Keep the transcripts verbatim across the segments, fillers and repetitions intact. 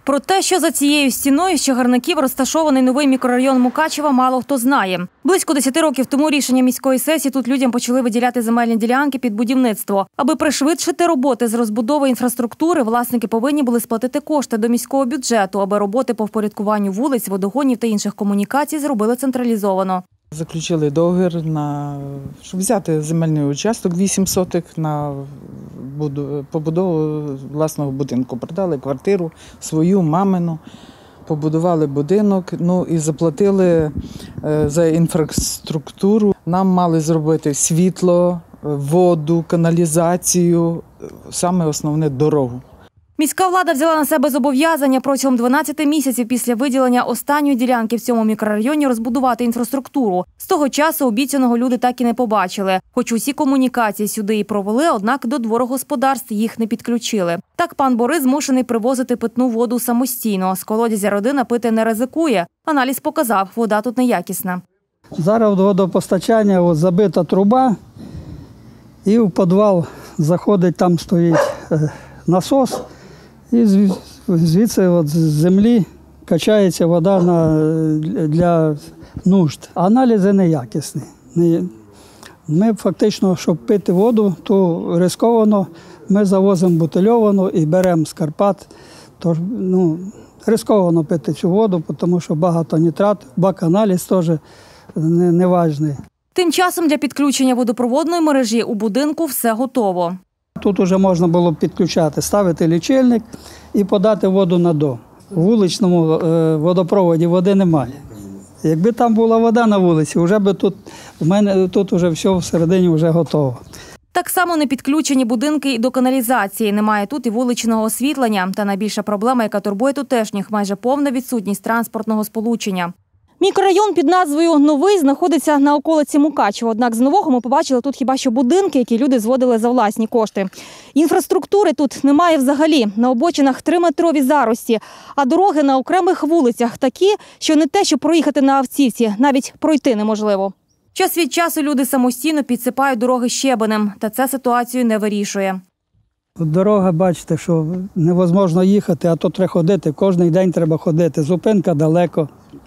Про те, що за цією стіною з чагарників розташований новий мікрорайон Мукачева, мало хто знає. Близько десяти років тому рішення міської сесії тут людям почали виділяти земельні ділянки під будівництво. Аби пришвидшити роботи з розбудови інфраструктури, власники повинні були сплатити кошти до міського бюджету, аби роботи по впорядкуванню вулиць, водогонів та інших комунікацій зробили централізовано. Заключили договір, на, щоб взяти земельний участок вісім сотих на побудову власного будинку. Продали квартиру свою, мамину, побудували будинок, ну і заплатили за інфраструктуру. Нам мали зробити світло, воду, каналізацію, саме основне – дорогу. Міська влада взяла на себе зобов'язання протягом дванадцяти місяців після виділення останньої ділянки в цьому мікрорайоні розбудувати інфраструктуру. З того часу обіцяного люди так і не побачили. Хоч усі комунікації сюди і провели, однак до дворогосподарств їх не підключили. Так пан Борис змушений привозити питну воду самостійно. З колодязя родина пити не ризикує. Аналіз показав, вода тут неякісна. Зараз водопостачання, ось забита труба і в підвал заходить, там стоїть насос. І звідси от з землі качається вода на, для нужд. Аналізи неякісні. Ми фактично, щоб пити воду, то ризиковано. Ми завозимо бутильовану і беремо з Карпат. Тож, ну, ризиковано пити цю воду, тому що багато нітрат, бак-аналіз теж неважний. Тим часом для підключення водопроводної мережі у будинку все готово. Тут вже можна було підключати, ставити лічильник і подати воду на дом. У вуличному водопроводі води немає. Якби там була вода на вулиці, вже би тут, у мене тут вже все всередині вже готово. Так само не підключені будинки і до каналізації. Немає тут і вуличного освітлення. Та найбільша проблема, яка турбує тутешніх – майже повна відсутність транспортного сполучення. Мікрорайон під назвою «Новий» знаходиться на околиці Мукачева. Однак з нового ми побачили тут хіба що будинки, які люди зводили за власні кошти. Інфраструктури тут немає взагалі. На обочинах триметрові зарості, а дороги на окремих вулицях такі, що не те, що проїхати на автівці, навіть пройти неможливо. Час від часу люди самостійно підсипають дороги щебенем, та це ситуацію не вирішує. Дорога, бачите, що невозможно їхати, а то треба ходити. Кожен день треба ходити. Зупинка далеко.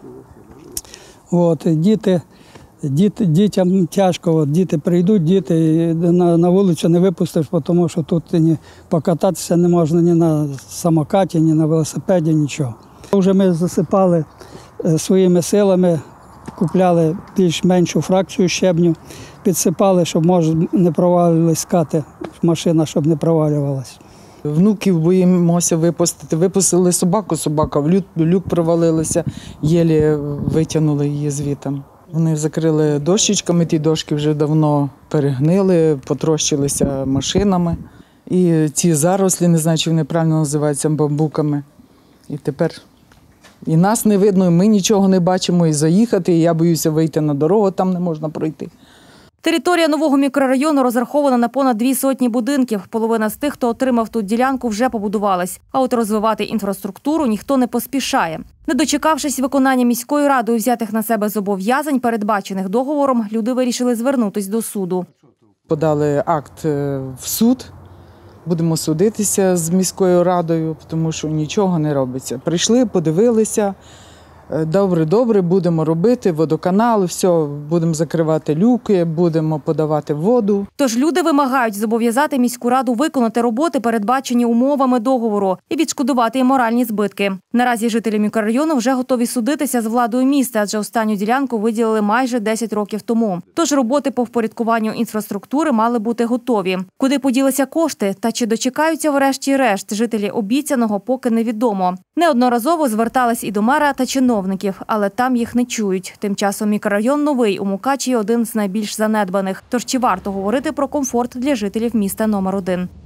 От, діти, діти, дітям тяжко, от, діти прийдуть, діти на, на вулицю не випустиш, тому що тут ні покататися не можна ні на самокаті, ні на велосипеді, нічого. Вже ми засипали своїми силами, купляли більш-меншу фракцію щебню, підсипали, щоб може не провалювалися скати, машина, щоб не провалювалася. Внуків боїмося випустити. Випустили собаку, собака в люк, люк провалилася, єлі витягнули її звідти. Вони закрили дощечками, ті дошки вже давно перегнили, потрощилися машинами. І ці зарослі, не знаю, чи вони правильно називаються, бамбуками. І тепер і нас не видно, і ми нічого не бачимо, і заїхати, і я боюся вийти на дорогу, там не можна пройти. Територія нового мікрорайону розрахована на понад дві сотні будинків. Половина з тих, хто отримав тут ділянку, вже побудувалась. А от розвивати інфраструктуру ніхто не поспішає. Не дочекавшись виконання міською радою взятих на себе зобов'язань, передбачених договором, люди вирішили звернутись до суду. Подали акт в суд. Будемо судитися з міською радою, тому що нічого не робиться. Прийшли, подивилися. Добре, добре, будемо робити водоканал, все, будемо закривати люки, будемо подавати воду. Тож люди вимагають зобов'язати міську раду виконати роботи, передбачені умовами договору, і відшкодувати їм моральні збитки. Наразі жителі мікрорайону вже готові судитися з владою міста, адже останню ділянку виділили майже десять років тому. Тож роботи по впорядкуванню інфраструктури мали бути готові. Куди поділися кошти та чи дочекаються врешті-решт жителі обіцяного, поки невідомо. Неодноразово звертались і до мера та чиновників, але там їх не чують. Тим часом мікрорайон «Новий» у Мукачеві один з найбільш занедбаних. Тож чи варто говорити про комфорт для жителів міста номер один?